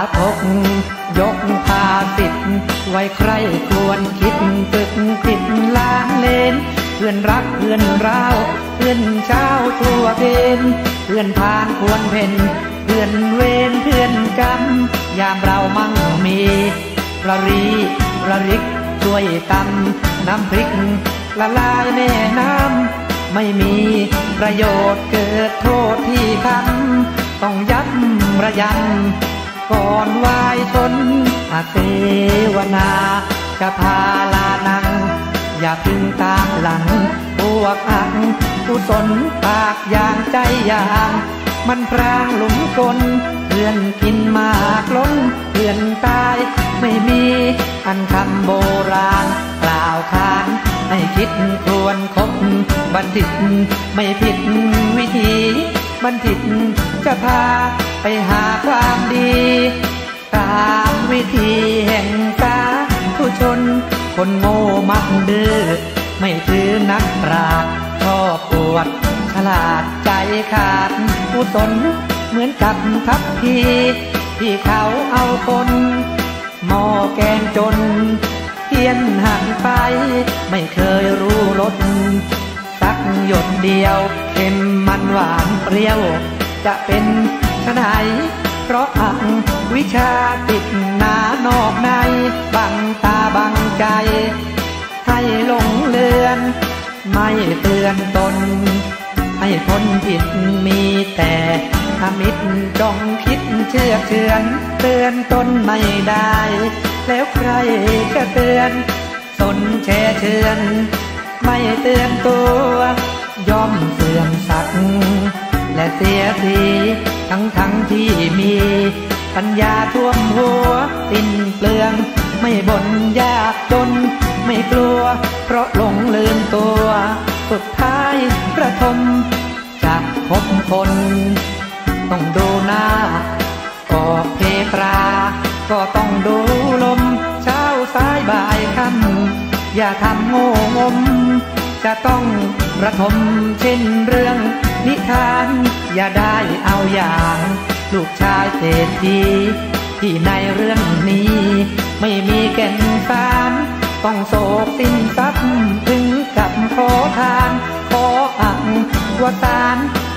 ทกยกภาสิทธิ์ไว้ใครควรคิดตึกผิดล้างเลนเพื่อนรักเพื่อนร้าวเพื่อนเช้าทั่วเพนเพื่อนพานควรเพ่นเพื่อนเวรเพื่อนกรรมยามเรามั่งมีประรีประริกช่วยตำน้ำพริกละลายแม่น้ำไม่มีประโยชน์เกิดโทษที่ทำต้องยับระยำก่อนวายชนอาเสวนาจะพาลานังอย่าพึ่งตามหลังพวกอักกุศลปากอย่างใจอย่างมันพรางหลุมกลเพื่อนกินมากล้นเพื่อนตายไม่มีอันคำโบราณกล่าวขานให้คิดควรคบบัณฑิตไม่ผิดวิธีบัณฑิตจะพาไปหาความดีตามวิธีแห่งสาธุชนคนโง่มักดื้อไม่ถือนักปราชญ์ชอบอวดฉลาดใจขาดกุศลเหมือนกับทัพพีที่เขาเอาคนหม้อแกงจนเพี้ยนหันไปไม่เคยรู้รสสักหยดเดียวเค็มมันหวานเปรี้ยวจะเป็นไฉนเพราะอังวิชาติดหนานอกในบังตาบังใจให้หลงเลือนไม่เตือนตนให้พ้นผิดมีแต่ทมิตรจ้องคิดเชื่อเชือนเตือนตนไม่ได้แล้วใครจะเตือนตนแช่เชือนไม่เตือนตัวย่อมเสื่อมศักดิ์และเสียทีทั้งที่มีปัญญาท่วมหัวสิ้นเปลืองไม่บ่นยากจนไม่กลัวเพราะหลงลืมตัวสุดท้ายประทมจากพบคนต้องดูหน้าออกเพตราก็ต้องดูลมเช้าสายบ่ายค่ำอย่าทำโง่งมจะต้องประทมเช่นเรื่องนิทานอย่าได้เอาอย่างลูกชายเศรษฐีที่ในเรื่องนี้ไม่มีแก่นสารต้องโศกสิ้นทรัพย์ถึงกับขอทานขออังวสาน